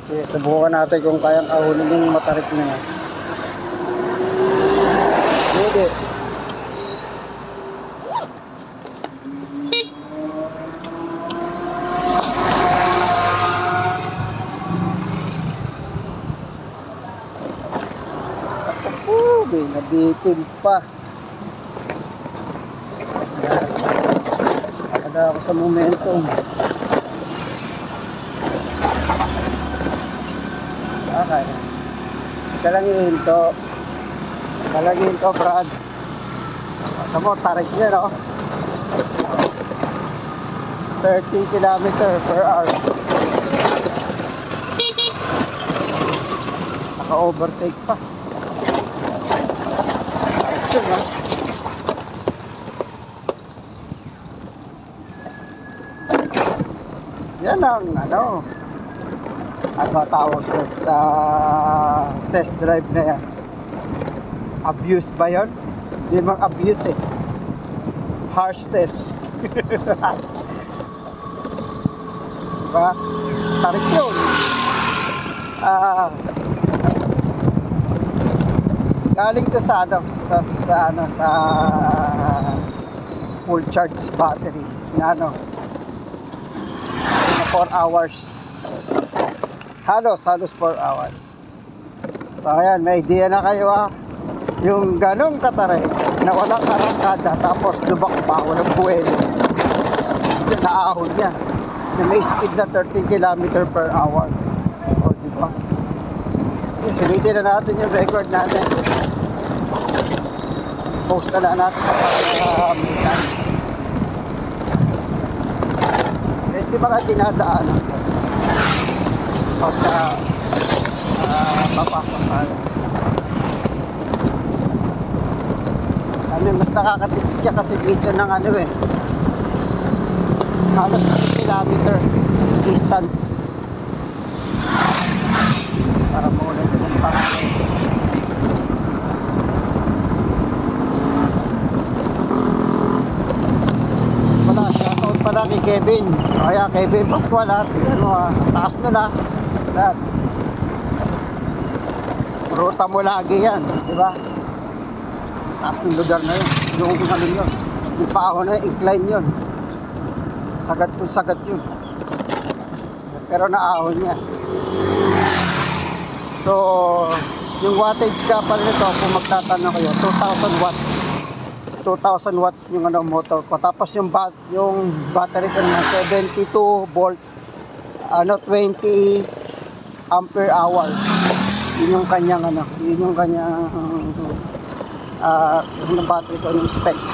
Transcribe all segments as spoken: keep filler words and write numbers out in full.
Okay, subukan natin kung kayang ahulin yung matarik na yan. Hindi. Oh, may nabitin pa. Nakada ako sa momentum. Okay. Ika lang ihinto. Ika lang ihinto, Brad. Basta mo, tarik niya, no? thirty kilometers per hour. Naka-overtake pa. Tarik yun, no? Yan ang, ano, ano tawag ko sa test drive na yan. Abuse ba yun? Hindi mang abuse eh. Harsh test. Diba? Tarik yun. Ah, galing to sa ano, sa, sa ano, sa full charge battery na ano, four hours. Halos, halos four hours. So ayan, may idea na kayo ah. Yung ganong katarik na walang arangkada tapos lubak pa, walang buwelo. Yung naahon niya na may speed na thirty kilometers per hour. O diba? Kasi sulitin na natin yung record natin. Post na lang natin para uh, hindi mga dinadaanan pagka uh, papasok tayo. Ano, mas nakakatipid ka kasi dito ng ano eh, halos thirty kilometer distance para maulit yung pangalan. Wala, shoutout pala kay Kevin. Kaya Kevin Pascual ha, tignan mo ha, taas nun ha, lahat. Ruta mo lagi yan, di ba? Taas ng lugar na yun, yung ano yun, yung paahon na yun, incline yun, sagat yung sagat yun, pero naahon niya. So yung wattage ka pala nito, kung magtatanong kayo, two thousand watts two thousand watts yung ano, motor ko. Tapos yung, bat, yung battery ko na seventy-two volt, ano, twenty ampere hour. Yun yung kanyang ano, yun yung kanyang uh, yung battery ko, yung specs.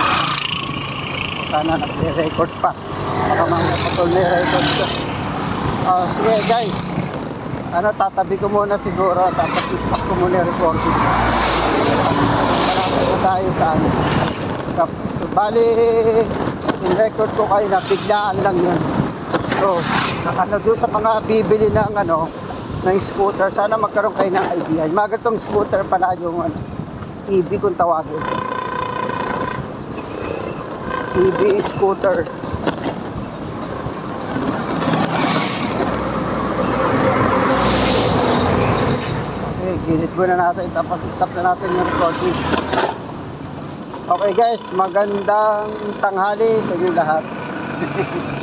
Sana nag-record pa, baka mga patol na record ko. Uh, sige guys, ano, tatabi ko muna siguro, tapos i-stop ko muna yung recording. Marami ko tayo sa ano, sa, so bali in record ko kayo na biglaan lang yun. So ano, doon sa mga bibili ng ano, ng scooter, sana magkaroon kayo ng idea. Yung mga ganitong scooter pala yung ano, E V kung tawagin, E V scooter. Kasi ginit muna natin, tapos stop na natin yung recording. Okay guys, magandang tanghali sa inyo lahat.